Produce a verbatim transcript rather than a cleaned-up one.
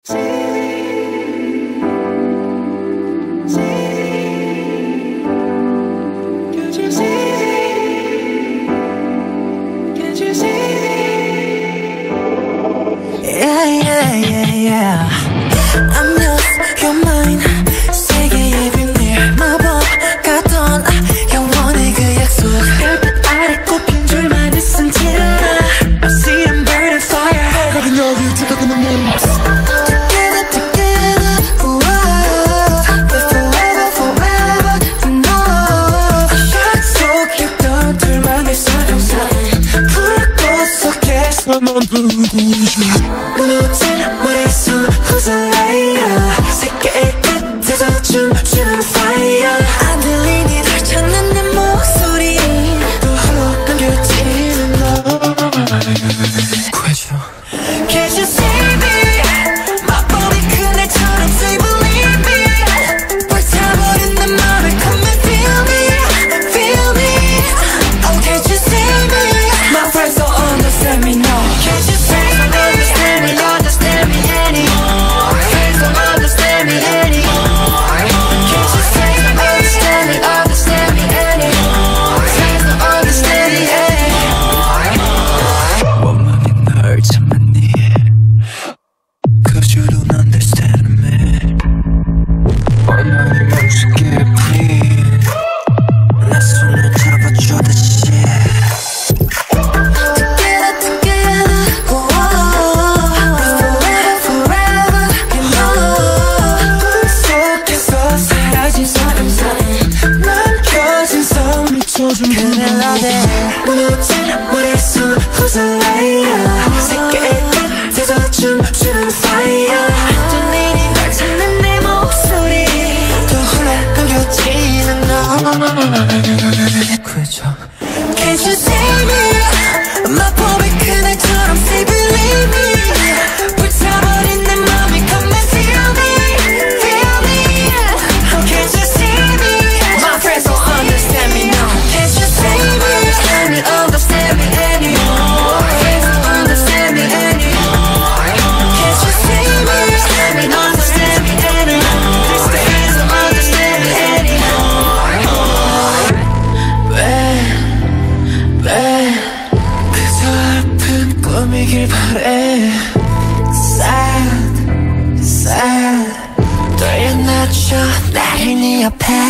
Yeah, yeah, yeah, yeah. I'm yours, you're mine. 세계의 비밀 마법 같던 영원의 그 약속. 별빛 아래 꼽힌 줄만 있은 tiara. I see them burning fire. 빨간 여기 뜨거운 눈물. Together, together, whoa. We're forever, forever, no. 약속했던 둘만의 사랑사랑. 불꽃 속에서 넌 불구셔. 무너진 머릿속 흩날려 세계의 끝에서 춤추는 fire. 안 들리니 널 찾는 내 목소리 또 흘러 감겨지는 너 구해줘. Can't you see me? 마법이 그날처럼 say believe me. 불타버린 내 맘을 come and feel me, feel me. Oh can't you see me? My friends don't understand me, no. Can't you see me? Understand me, understand me anymore. Friends don't understand me anymore. Can't you see me? Understand me, understand me anymore. Friends don't understand me anymore. 원망이 널 참았니? Cause you don't understand me. 원망이 멈추게 please. 내 손을 잡아줘 다시. Together, together, whoa. We're forever, forever, you know. 꿈속에서 사라진 사랑사랑. 남겨진 성 미쳐준 그날 너대. 무너진 머릿속 흩날려 세계의 끝에서 춤추는 fire. 들리니 널 찾는 내 목소리 또 흘러 감겨지는 너 구해줘. Can't you see me? 마법의 그날처럼 say believe me. 불타버린 내 맘이 come and feel me, feel me. Oh can't you see me? My friends don't understand me, no. Can't you see me? Understand me, understand me anymore. Friends don't understand me anymore. Can't you see me? Understand me, understand me anymore. Friends don't understand me anymore. 왜, 왜 그저 아픈 꿈이길 바래. Sad, sad. 떨려 낮춰 나를 네 옆에.